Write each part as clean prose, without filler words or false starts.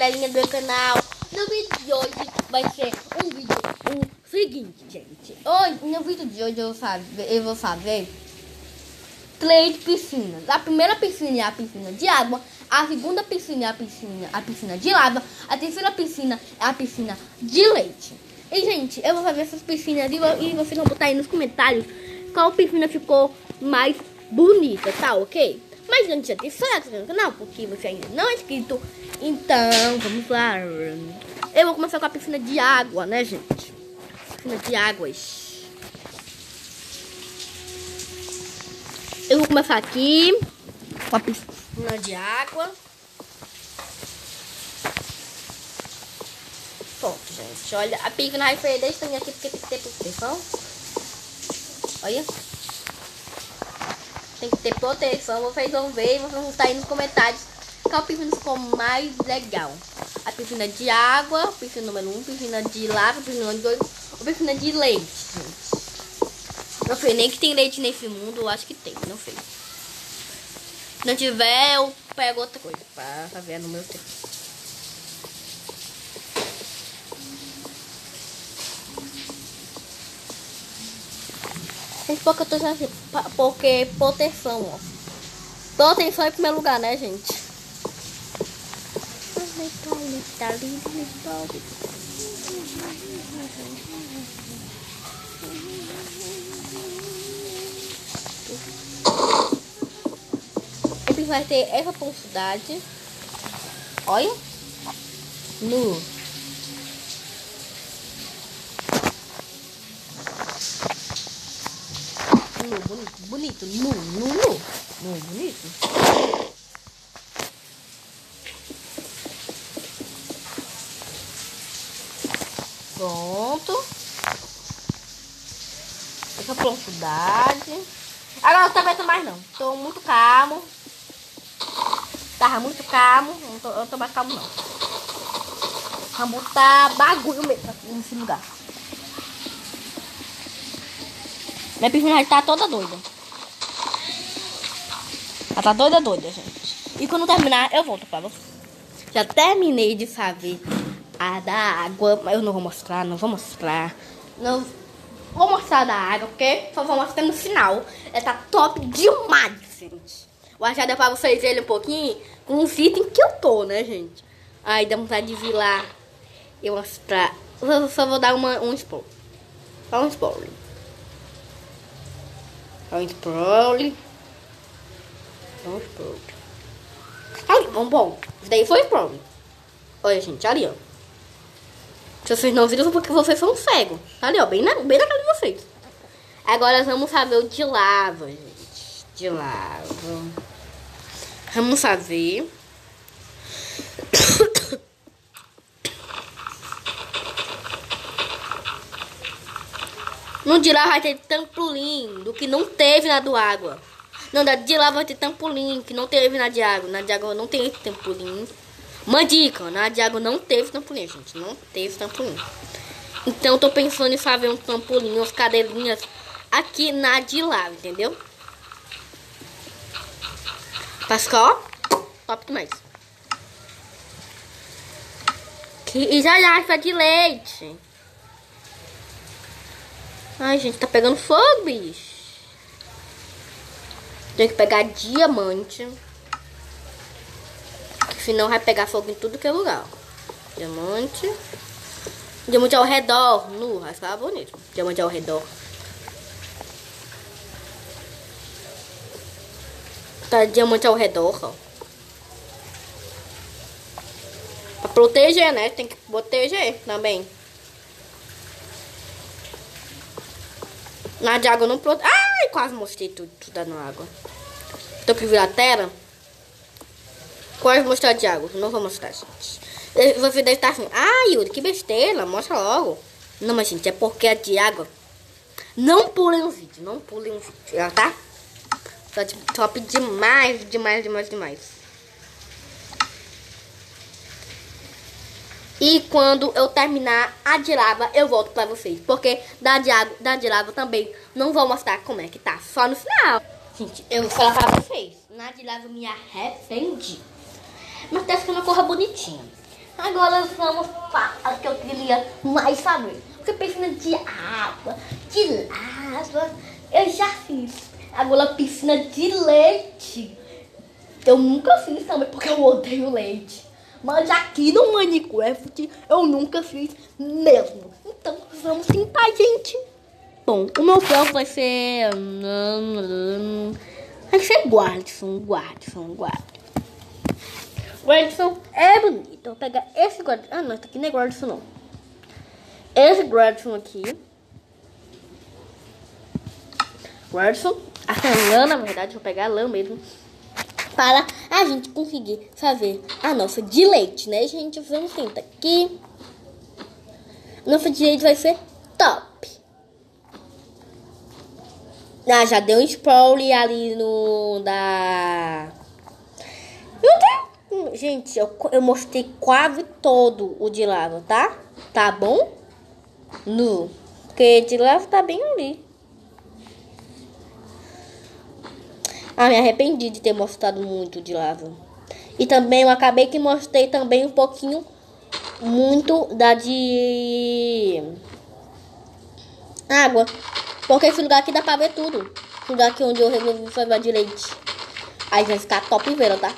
telinha do meu canal. No vídeo de hoje vai ser um vídeo o seguinte, gente. Hoje, no vídeo de hoje eu vou fazer 3 piscinas. A primeira piscina é a piscina de água. A segunda piscina é a piscina de lava. A terceira piscina é a piscina de leite. E, gente, eu vou fazer essas piscinas e vocês vão botar aí nos comentários qual piscina ficou mais bonita, tá ok? Mas antes de se inscrever no canal, porque você ainda não é inscrito, então vamos lá. Eu vou começar com a piscina de água, né, gente? Piscina de águas. Eu vou começar aqui com a piscina de água. Pronto, gente. Olha, a piscina vai perder isso aqui porque tem que ter proteção. Olha. Tem que ter proteção. Vocês vão ver e vocês vão estar aí nos comentários qual piscina ficou mais legal. A piscina de água, piscina número 1, piscina de lava, piscina número 2, ou piscina de leite, gente. Não sei nem que tem leite nesse mundo, eu acho que tem, não sei. Se não tiver, eu pego outra coisa pra ver no meu tempo. Gente, porque eu tô dizendo assim, porque proteção, ó. Proteção em primeiro lugar, né, gente? Ele vai ter essa profundidade. Olha. Nu. Bonito. Nu, bonito. Pronto. Essa profundidade. Agora não tô aguentando mais não. Tô muito calmo. Tava muito calmo. Eu tô mais calmo não. Vamos botar bagulho mesmo aqui nesse lugar. Minha piscina já tá toda doida. Ela tá doida, gente. E quando terminar, eu volto pra você. Já terminei de fazer a da água. Mas eu não vou mostrar, não vou mostrar da água, porque só vou mostrar no final. Ela tá top demais, gente. Eu acho que já deu pra vocês verem um pouquinho com os itens que eu tô, né, gente? Aí dá vontade de vir lá e mostrar. Eu só vou dar um spoiler. Só um spoiler. Ali, bom. Isso daí foi spoiler. Olha, gente, ali, ó. Se vocês não viram, porque vocês são cegos. Ali, ó, bem na cara de vocês. Agora vamos fazer o de lava, gente. De lava. Vamos fazer. No de lava vai ter trampolim do que não teve na do água. Não, da de lava vai ter trampolim que não teve na de água. Na de água não tem trampolim. Uma dica, na de água não teve trampolim, gente. Não teve trampolim. Então eu tô pensando em fazer um trampolim, umas cadeirinhas aqui na de lava, entendeu? Pra ficar, ó, top demais. E já fica de leite. Ai, gente, tá pegando fogo, bicho. Tem que pegar diamante. Senão vai pegar fogo em tudo que é lugar. Diamante. Diamante ao redor. Nu, vai ficar bonito. Diamante ao redor. Tá, diamante ao redor, ó. Pra proteger, né? Tem que proteger também. Na de água não protege. Ai, quase mostrei tudo na água. Tô que virar a tela. Quase mostrar de água. Não vou mostrar, gente. Você deve estar assim. Ah, Yuri, que besteira. Mostra logo. Não, mas, gente, é porque a de água. Não pulem o vídeo. Não pulem o vídeo. Tá? Top demais. E quando eu terminar a de lava, eu volto pra vocês. Porque da de lava também não vou mostrar como é que tá. Só no final. Gente, eu vou falar pra vocês. Na de lava eu me arrependi. Mas tá ficando uma cor bonitinha. Agora vamos para o que eu queria mais saber. Porque piscina de água, de lava, eu já fiz. Agora piscina de leite, eu nunca fiz também porque eu odeio leite. Mas aqui no Minecraft eu nunca fiz mesmo. Então vamos tentar, gente. Bom, o meu foco vai ser... Vai ser Guardson. Guardson é bonito. Eu vou pegar esse Guardson. Ah, não, esse aqui não é Guardson, não. Esse Guardson aqui. Guardson. Essa lã, na verdade, vou pegar a lã mesmo. Para a gente conseguir fazer a nossa de leite, né, gente? Vamos tentar aqui. Nossa de leite vai ser top. Ah, já deu um spoiler ali no da... Não tem... Gente, eu mostrei quase todo o de lava, tá? Tá bom? No. Porque de lava tá bem ali. Ah, me arrependi de ter mostrado muito de lava. E também eu acabei que mostrei também um pouquinho, muito da de água. Porque esse lugar aqui dá pra ver tudo. Esse lugar aqui onde eu resolvi fazer de leite. Aí vai ficar top vela, tá?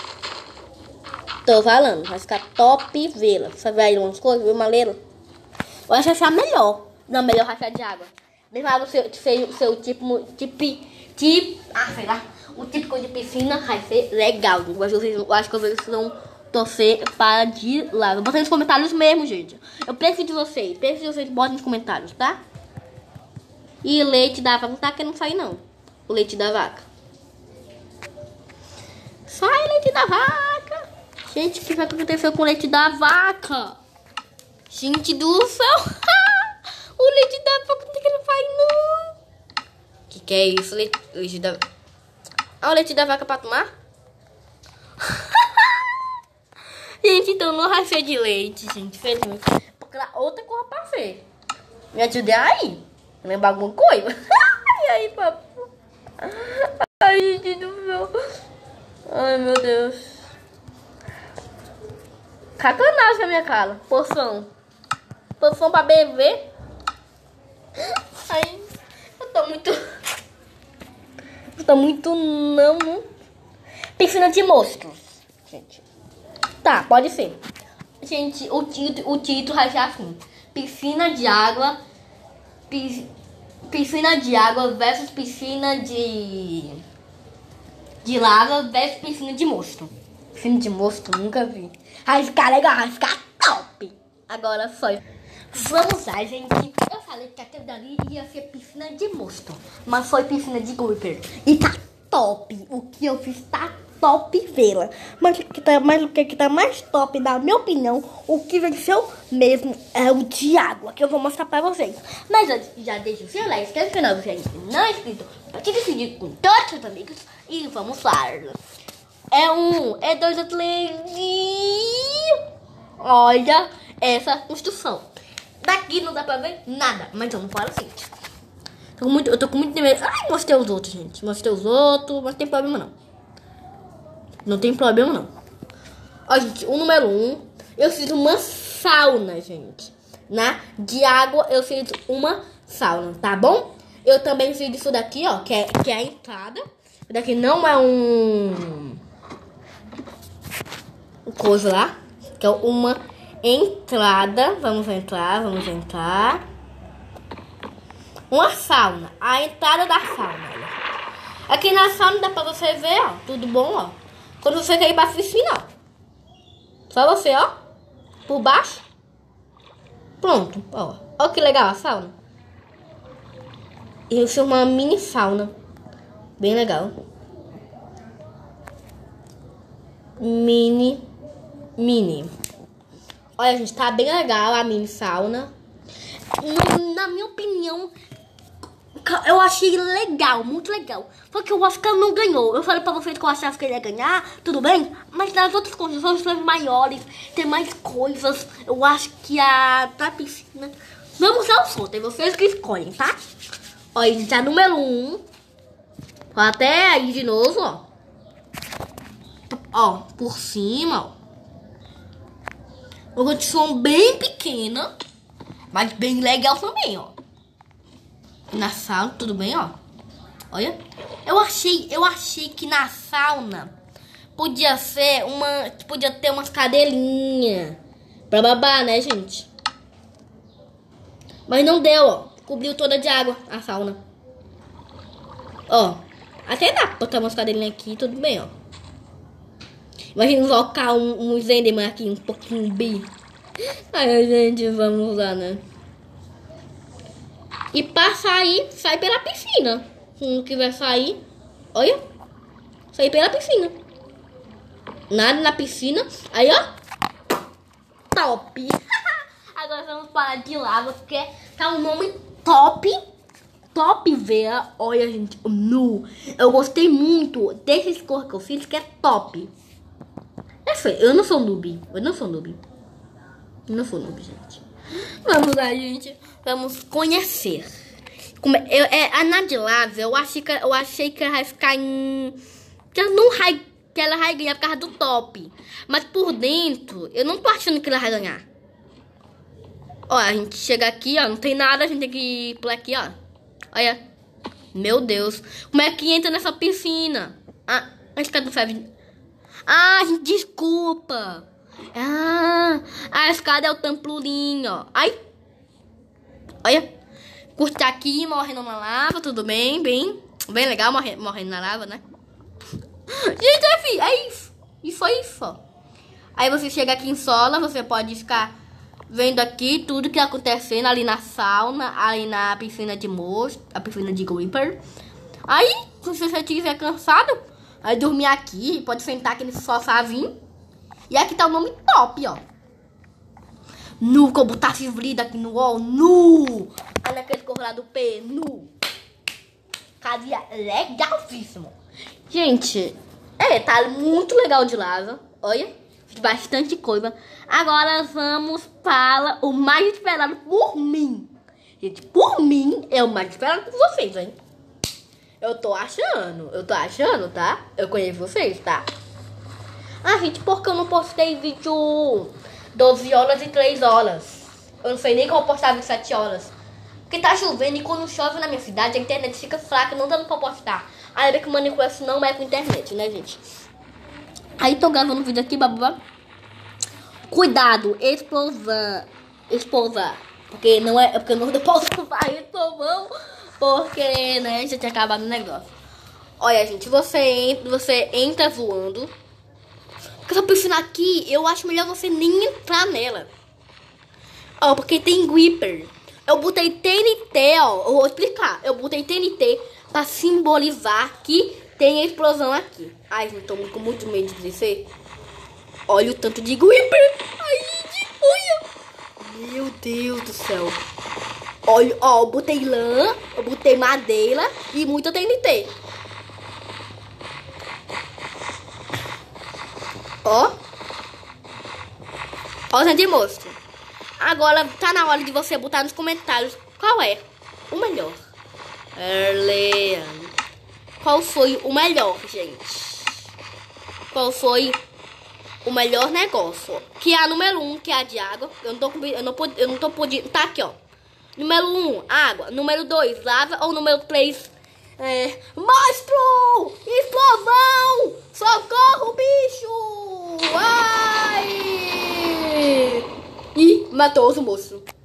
Tô falando, vai ficar top vela. Você vai aí umas coisas, viu, maleiro? Eu acho achar melhor. Não, melhor rachar de água. Mesmo o seu tipo, sei lá. O típico de piscina vai ser legal. Eu acho que vocês vão torcer para de lava. Bota nos comentários mesmo, gente. Eu preciso de vocês. Botem nos comentários, tá? E leite da vaca não tá querendo sair, não. O leite da vaca. Sai, leite da vaca. Gente, o que vai acontecer com o leite da vaca? Gente do céu. O leite da vaca não tá querendo sair, não. Que é isso? Leite da... Ah, o leite da vaca pra tomar? Gente, então não rachei de leite, gente. Felizmente. Porque lá outra coisa pra ver. Me ajude aí. Lembrar alguma coisa? E aí, papo? Ai, gente do céu. Ai, meu Deus. Sacanagem a minha cara. Poção pra beber. Ai, eu tô muito não. Piscina de monstros, gente. Tá, pode ser. Gente, o título vai ser assim. Piscina de água. Piscina de água versus piscina de lava versus piscina de monstro. Piscina de monstro, nunca vi. Vai ficar legal, vai ficar top. Agora foi. Vamos lá, gente. Eu falei que aquele dali ia ser piscina de monstro, mas foi piscina de Creeper. E tá top. O que eu fiz tá top vela. Mas o que tá mais top, na minha opinião, o que venceu mesmo é o de água, que eu vou mostrar pra vocês. Mas antes, já deixa o seu like, se inscreve no canal, se não é inscrito, compartilha esse vídeo com todos os seus amigos e vamos lá. É 1, é 2, é 3 e... Olha essa construção. Daqui não dá pra ver nada, mas eu não falo assim. Eu tô com muito medo. Ai, mostrei os outros, gente. Mostrei os outros, mas não tem problema não. Não tem problema não. Ó, gente, o número 1, eu fiz uma sauna, gente. De água eu fiz uma sauna, tá bom? Eu também fiz isso daqui, ó, que é a entrada. Isso daqui não é coisa lá, que é uma entrada. Vamos entrar. Uma sauna. A entrada da sauna. Olha. Aqui na sauna dá pra você ver, ó. Tudo bom, ó. Quando você quer ir pra piscina, ó. Só você, ó. Por baixo. Pronto, ó. Ó que legal a sauna. E isso é uma mini sauna. Bem legal. Mini. Olha, gente, tá bem legal a mini sauna. Na minha opinião, eu achei legal, muito legal. Só que eu acho que ela não ganhou. Eu falei pra vocês que eu achava que ele ia ganhar, tudo bem? Mas nas outras condições são maiores, tem mais coisas. Eu acho que a da piscina... Vamos ao som, tem vocês que escolhem, tá? Olha, gente, a número 1. Até aí de novo, ó. Ó, por cima, ó. Uma construção bem pequena, mas bem legal também, ó. Na sauna, tudo bem, ó. Olha. Eu achei que na sauna podia ser podia ter umas cadeirinhas pra babar, né, gente? Mas não deu, ó. Cobriu toda de água a sauna. Ó. Até dá pra botar umas cadeirinhas aqui, tudo bem, ó. Imagina colocar um Enderman aqui, um pouquinho bi. Ai, gente, vamos lá, né? E pra sair, sai pela piscina. Se não quiser sair, olha. Sair pela piscina. Nada na piscina. Aí, ó. Top. Agora vamos parar de lava, porque tá um nome top. Top, velho. Olha, gente. Nu. Eu gostei muito desse cor que eu fiz, que é top. Eu não sou noob. Não sou noob, gente. Vamos lá, gente. Vamos conhecer. A Nadilava, eu achei que ela vai ficar em... Que ela vai ganhar por causa do top. Mas por dentro, eu não tô achando que ela vai ganhar. Ó, a gente chega aqui, ó. Não tem nada, a gente tem que ir por aqui, ó. Olha. Meu Deus. Como é que entra nessa piscina? Ah, a escada não serve. Ah, gente, desculpa. Ah, a escada é o tampurinho, ó. Ai. Olha. Curta aqui, morrendo na lava, tudo bem, bem legal, morrendo na lava, né? Gente, é isso. E foi isso, ó. Aí você chega aqui em Sola, você pode ficar vendo aqui tudo que tá acontecendo ali na sauna, ali na piscina de monstro, a piscina de Creeper. Aí, se você estiver cansado, aí dormir aqui, pode sentar aqui nesse sofazinho. E aqui tá o nome top, ó. Nu, como tá fivrido aqui no wall, nu. Aí naquele cor lá do P, nu. Cadeia legalíssimo. Gente, tá muito legal de lava. Olha, bastante coisa. Agora vamos para o mais esperado por mim. Gente, por mim, é o mais esperado por vocês, hein? Eu tô achando, tá? Eu conheço vocês, tá? Ah, gente, por que eu não postei vídeo 12 horas e 3 horas? Eu não sei nem como postar 27 horas. Porque tá chovendo e quando chove na minha cidade, a internet fica fraca, não dando pra postar. Ainda que o Minecraft não é com internet, né, gente? Aí tô gravando um vídeo aqui, babá. Cuidado, explosão. Porque não é, porque eu não posso usar explosão. Porque, né, já tinha acabado o negócio. Olha, gente, você entra voando. Essa piscina aqui, eu acho melhor você nem entrar nela. Ó, porque tem Creeper. Eu botei TNT, ó. Eu vou explicar. Eu botei TNT pra simbolizar que tem explosão aqui. Ai, gente, tô com muito medo de descer. Olha o tanto de Creeper. Ai, gente, olha. Meu Deus do céu. Olha, ó, eu botei lã, eu botei madeira e muita TNT. Ó. Ó, gente, monstro. Agora tá na hora de você botar nos comentários qual é o melhor. Qual foi o melhor, gente? Qual foi o melhor negócio? Que é a número 1, que é a de água. Eu não tô podendo. Tá aqui, ó. Número 1, água. Número 2, lava. Ou número 3, monstro! Explosão! Socorro, bicho! Ai! E matou os monstros.